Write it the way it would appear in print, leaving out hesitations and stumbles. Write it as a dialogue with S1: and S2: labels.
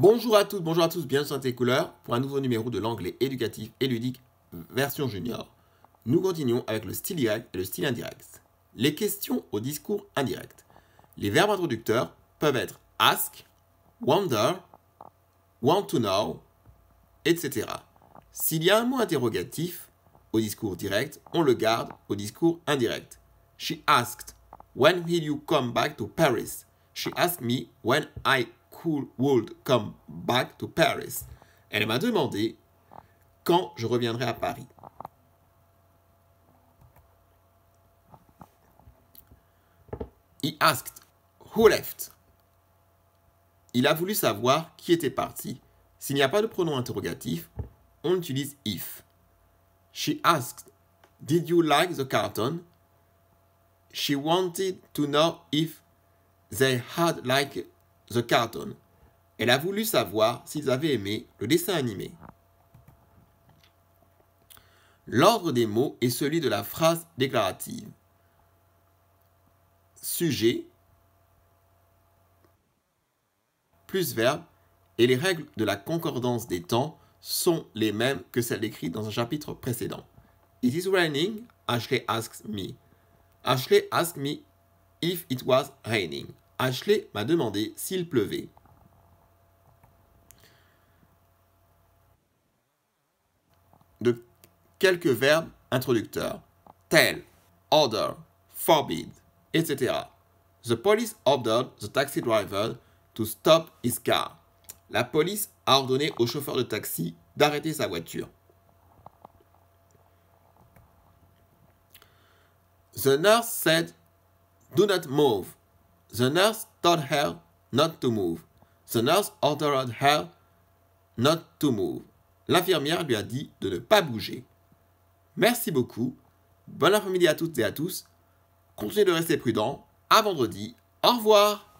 S1: Bonjour à toutes, bonjour à tous, bienvenue sur Tes Couleurs pour un nouveau numéro de l'anglais éducatif et ludique version junior. Nous continuons avec le style direct et le style indirect. Les questions au discours indirect. Les verbes introducteurs peuvent être ask, wonder, want to know, etc. S'il y a un mot interrogatif au discours direct, on le garde au discours indirect. She asked, when will you come back to Paris? She asked me when I would come back to Paris. Elle m'a demandé quand je reviendrai à Paris. He asked who left. Il a voulu savoir qui était parti. S'il n'y a pas de pronom interrogatif, on utilise if. She asked, did you like the cartoon? She wanted to know if they had liked the cartoon. Elle a voulu savoir s'ils avaient aimé le dessin animé. L'ordre des mots est celui de la phrase déclarative. Sujet plus verbe et les règles de la concordance des temps sont les mêmes que celles décrites dans un chapitre précédent. It is raining, Ashley asks me. Ashley asked me if it was raining. Ashley m'a demandé s'il pleuvait. De quelques verbes introducteurs. Tell, order, forbid, etc. The police ordered the taxi driver to stop his car. La police a ordonné au chauffeur de taxi d'arrêter sa voiture. The nurse said, do not move. The nurse told her not to move. The nurse ordered her not to move. L'infirmière lui a dit de ne pas bouger. Merci beaucoup. Bon après-midi à toutes et à tous. Continuez de rester prudents. À vendredi. Au revoir.